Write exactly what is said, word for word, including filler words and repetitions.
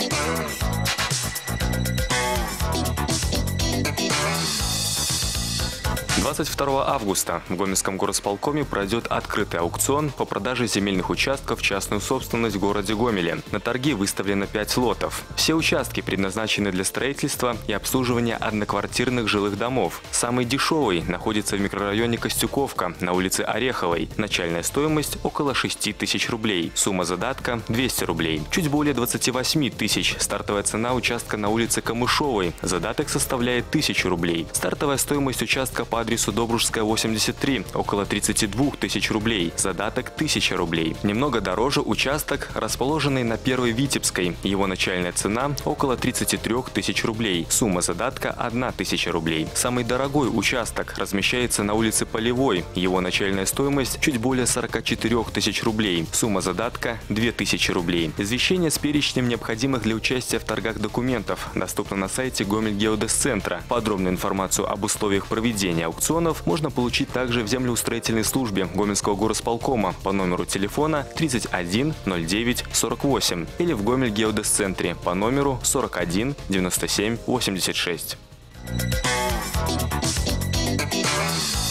двадцать второго августа в Гомельском горосполкоме пройдет открытый аукцион по продаже земельных участков в частную собственность в городе Гомеле. На торги выставлено пять лотов. Все участки предназначены для строительства и обслуживания одноквартирных жилых домов. Самый дешевый находится в микрорайоне Костюковка на улице Ореховой. Начальная стоимость около шести тысяч рублей. Сумма задатка – двести рублей. Чуть более двадцати восьми тысяч стартовая цена участка на улице Камышовой. Задаток составляет тысячу рублей. Стартовая стоимость участка по адресу Добружская, восемьдесят три, около тридцати двух тысяч рублей. Задаток тысяча рублей. Немного дороже участок, расположенный на Первой Витебской. Его начальная цена около тридцати трёх тысяч рублей. Сумма задатка одна тысяча рублей. Самый дорогой участок размещается на улице Полевой. Его начальная стоимость чуть более сорока четырёх тысяч рублей. Сумма задатка две тысячи рублей. Извещение с перечнем необходимых для участия в торгах документов доступно на сайте Гомель-Геодезцентра. Подробную информацию об условиях проведения аукциона можно получить также в землеустроительной службе Гомельского горосполкома по номеру телефона тридцать один ноль девять сорок восемь или в Гомель-Геодезцентре по номеру сорок один девяносто семь восемьдесят шесть.